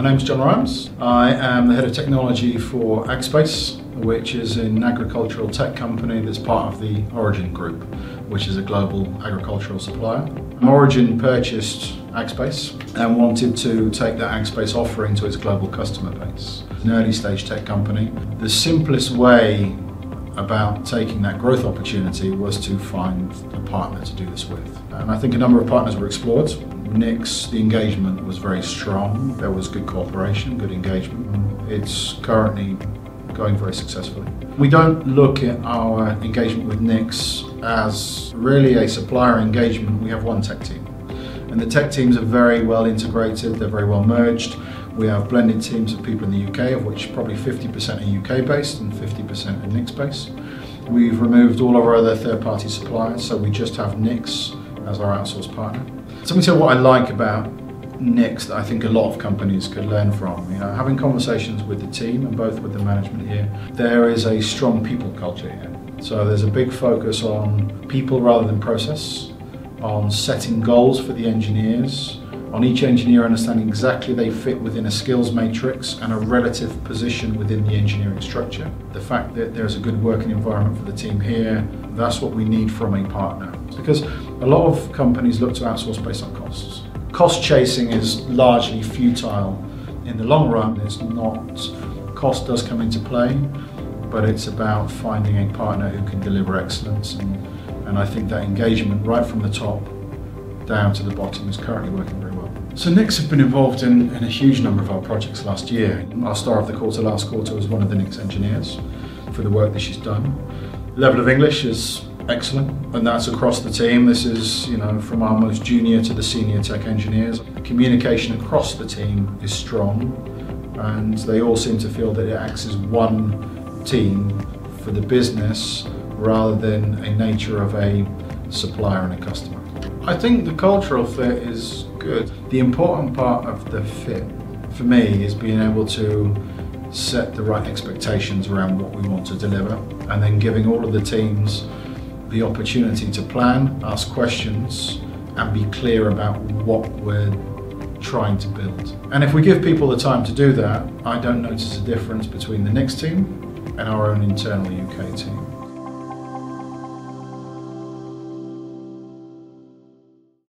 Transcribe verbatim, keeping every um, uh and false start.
name's Jon Rhymes. I am the head of technology for AgSpace, which is an agricultural tech company that's part of the Origin Group, which is a global agricultural supplier. Origin purchased AgSpace and wanted to take that AgSpace offering to its global customer base. An early stage tech company. The simplest way about taking that growth opportunity was to find a partner to do this with. And I think a number of partners were explored. N-iX, the engagement was very strong. There was good cooperation, good engagement. It's currently going very successfully. We don't look at our engagement with N-iX as really a supplier engagement. We have one tech team. And the tech teams are very well integrated, they're very well merged. We have blended teams of people in the U K, of which probably fifty percent are U K based and fifty percent are N-iX based. We've removed all of our other third-party suppliers, so we just have N-iX as our outsourced partner. So let me tell you what I like about N-iX that I think a lot of companies could learn from. You know, having conversations with the team and both with the management here, there is a strong people culture here. So there's a big focus on people rather than process, on setting goals for the engineers, on each engineer understanding exactly they fit within a skills matrix and a relative position within the engineering structure. The fact that there's a good working environment for the team here, that's what we need from a partner. Because a lot of companies look to outsource based on costs. Cost chasing is largely futile in the long run. It's not, cost does come into play, but it's about finding a partner who can deliver excellence. And, and I think that engagement right from the top down to the bottom is currently working very well. So N-iX have been involved in, in a huge number of our projects last year. Our star of the quarter last quarter was one of the N-iX engineers for the work that she's done. Level of English is excellent, and that's across the team. This is, you know, from our most junior to the senior tech engineers. Communication across the team is strong, and they all seem to feel that it acts as one team for the business rather than a nature of a supplier and a customer. I think the cultural fit is good. The important part of the fit for me is being able to set the right expectations around what we want to deliver, and then giving all of the teams the opportunity to plan, ask questions, and be clear about what we're trying to build. And if we give people the time to do that, I don't notice a difference between the N-iX team and our own internal U K team.